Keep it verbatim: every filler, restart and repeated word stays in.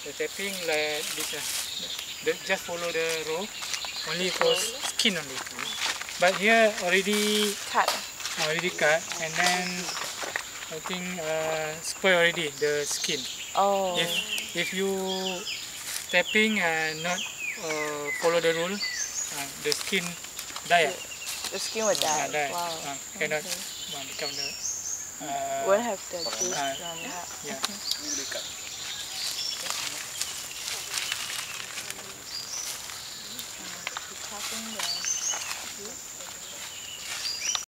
the tapping like this. Uh, the, just follow the row, only for skin only. But here already cut. Already cut, and then I think uh, spoil already the skin. Oh. If if you tapping and not uh, follow the rule, uh, the skin die. The, the skin will die. Uh, die. Wow. Uh, cannot okay. uh, become the. Uh, Won't have the juice uh, from that. Yeah. Okay.